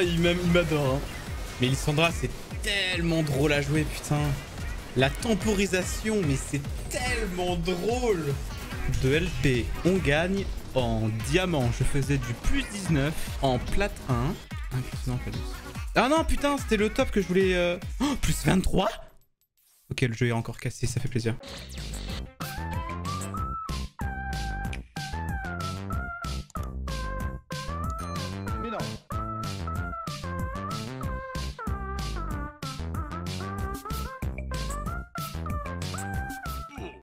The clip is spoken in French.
il m'adore. Hein. Mais Lissandra, c'est tellement drôle à jouer, putain. La temporisation, mais c'est tellement drôle. De LP, on gagne en diamant. Je faisais du plus 19 en plate 1. Non, pas 10. Ah non, putain, c'était le top que je voulais... Oh, plus 23. Ok, le jeu est encore cassé, ça fait plaisir.